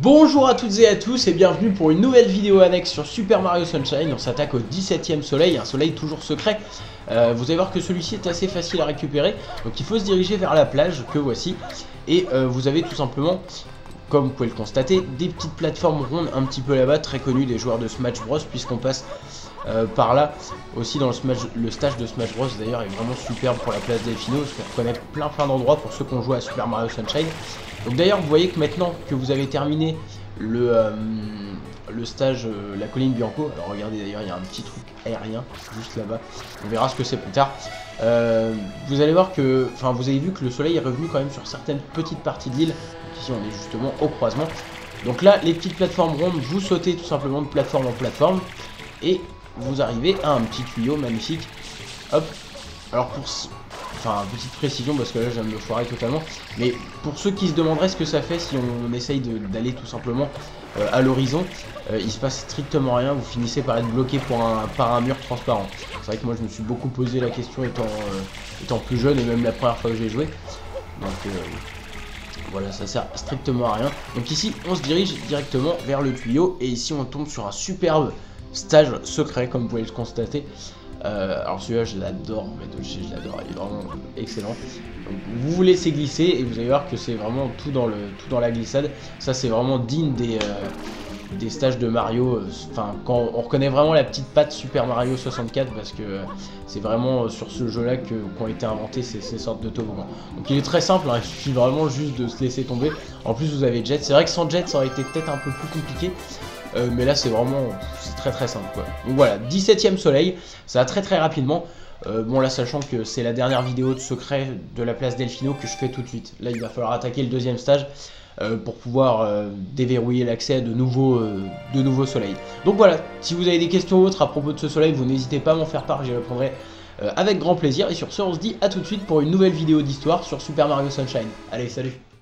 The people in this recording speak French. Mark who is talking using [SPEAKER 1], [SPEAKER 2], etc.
[SPEAKER 1] Bonjour à toutes et à tous et bienvenue pour une nouvelle vidéo annexe sur Super Mario Sunshine. On s'attaque au 17e soleil, un soleil toujours secret. Vous allez voir que celui-ci est assez facile à récupérer. Donc il faut se diriger vers la plage que voici. Et vous avez tout simplement, comme vous pouvez le constater, des petites plateformes rondes un petit peu là-bas, très connues des joueurs de Smash Bros. Puisqu'on passe par là aussi dans le stage de Smash Bros. D'ailleurs est vraiment superbe pour la place Delfino. Parce qu'on reconnaît plein d'endroits pour ceux qui ont joué à Super Mario Sunshine. Donc d'ailleurs vous voyez que maintenant que vous avez terminé le stage la colline Bianco, alors regardez d'ailleurs il y a un petit truc aérien juste là-bas, on verra ce que c'est plus tard. Vous allez voir que, vous avez vu que le soleil est revenu quand même sur certaines petites parties de l'île. Donc ici on est justement au croisement. Donc là les petites plateformes rondes, vous sautez tout simplement de plateforme en plateforme et vous arrivez à un petit tuyau magnifique. Hop, alors petite précision parce que là je viens de me foirer totalement, mais pour ceux qui se demanderaient ce que ça fait si on essaye d'aller tout simplement à l'horizon, il se passe strictement rien, vous finissez par être bloqué par un mur transparent. C'est vrai que moi je me suis beaucoup posé la question étant plus jeune et même la première fois que j'ai joué, donc voilà, ça sert strictement à rien. Donc ici on se dirige directement vers le tuyau et ici on tombe sur un superbe stage secret comme vous pouvez le constater. Alors celui-là je l'adore, je l'adore, il est vraiment excellent. Donc, vous vous laissez glisser et vous allez voir que c'est vraiment tout dans la glissade. Ça c'est vraiment digne des stages de Mario. Quand on reconnaît vraiment la petite patte Super Mario 64 parce que c'est vraiment sur ce jeu-là qu'ont été inventés ces sortes de toboggans. Donc il est très simple, hein, il suffit vraiment juste de se laisser tomber. En plus vous avez Jet, c'est vrai que sans Jet ça aurait été peut-être un peu plus compliqué. Mais là c'est vraiment très simple quoi. Donc voilà, 17e soleil, ça va très rapidement. Bon là sachant que c'est la dernière vidéo de secret de la place Delfino que je fais tout de suite. Là il va falloir attaquer le deuxième stage pour pouvoir déverrouiller l'accès à de nouveaux soleils. Donc voilà, si vous avez des questions autres à propos de ce soleil, vous n'hésitez pas à m'en faire part, j'y répondrai avec grand plaisir. Et sur ce on se dit à tout de suite pour une nouvelle vidéo d'histoire sur Super Mario Sunshine. Allez, salut!